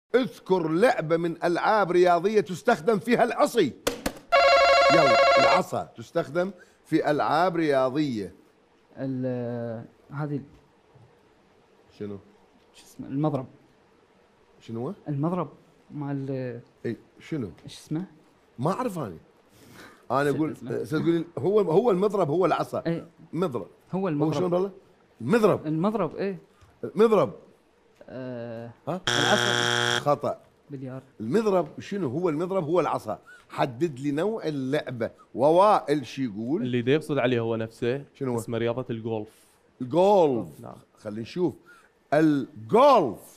اذكر لعبة من ألعاب رياضية تستخدم فيها العصي. يلا، العصا تستخدم في ألعاب رياضية. هذه شنو؟ شو اسمه؟ المضرب. شنو هو؟ المضرب مال اي شنو؟ ايش اسمه؟ ما أعرف أنا أقول اسمه. تقول هو المضرب، هو العصا. ايه مضرب. هو هو المضرب. شلون والله؟ المضرب. المضرب ايه. المضرب. ها؟ العصا. خطأ. بليار. المضرب شنو هو؟ المضرب هو العصا. حدد لي نوع اللعبة. ووائل شو يقول؟ اللي دا يقصد عليه هو نفسه. شنو هو؟ اسمه رياضة الجولف. الجولف. نعم. خلينا نشوف. الجولف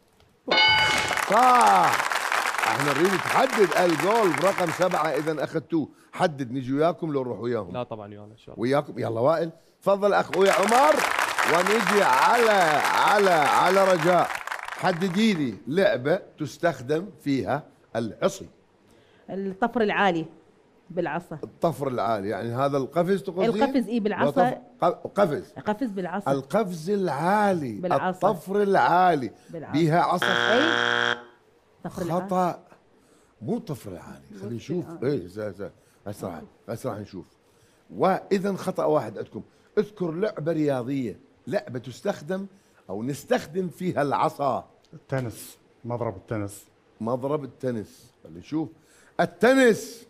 صح. احنا نريد تحدد الجولف رقم 7 اذا اخذتوه. حدد نجي وياكم لو نروح وياهم. لا طبعا ويانا ان شاء الله. وياكم. يلا وائل تفضل اخوي عمر. ونجي على رجاء. حددي لي لعبة تستخدم فيها العصي. الطفر العالي بالعصا. الطفر العالي يعني هذا القفز تقصدين؟ القفز بالعصا. قفز. قفز بالعصا. القفز العالي بالعصا. الطفر العالي بالعصا. بيها عصا. اي طفر العالي. خطأ. مو طفر العالي. خلينا نشوف. اي اسرع نشوف. واذا خطأ واحد عندكم. اذكر لعبة رياضية، لعبة تستخدم او نستخدم فيها العصا. التنس. مضرب التنس. مضرب التنس. خلينا نشوف. التنس.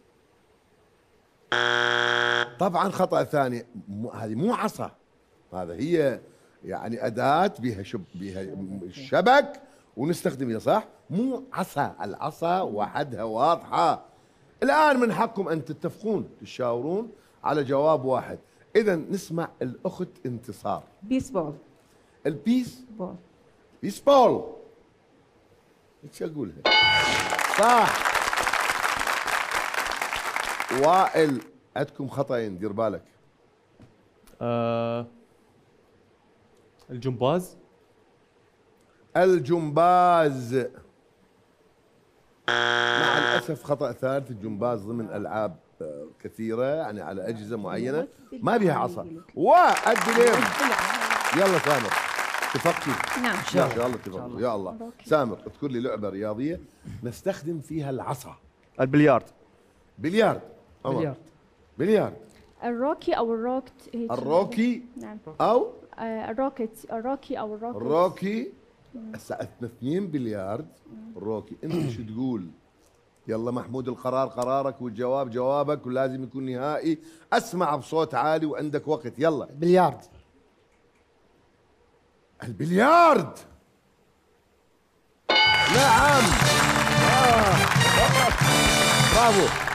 طبعا خطأ ثاني. هذه مو عصا، هذا هي يعني أداة بها بها شبك ونستخدمها، صح؟ مو عصا. العصا وحدها واضحة. الآن من حقكم أن تتفقون تشاورون على جواب واحد. إذا نسمع الأخت انتصار. بيسبول. البيس بول. بيسبول. ايش اقولها؟ صح. وائل عندكم خطأين، دير بالك. الجمباز. الجمباز. مع الأسف خطأ ثالث. الجمباز ضمن ألعاب كثيرة يعني على أجهزة معينة ما بها عصا. والدليم. يلا سامر اتفقتوا؟ نعم ان شاء الله اتفقتوا. يا الله. سامر اذكر لي لعبة رياضية نستخدم فيها العصا. البلياردو. بليارد. بليارد. الروكي او الروكت. الروكي. نعم. او الروكت. الروكي او الروكت. الروكي. هسه 2 بليارد. الروكي. انت شو تقول؟ يلا محمود، القرار قرارك والجواب جوابك ولازم يكون نهائي. اسمع بصوت عالي وعندك وقت. يلا. بليارد. البليارد. نعم. برافو.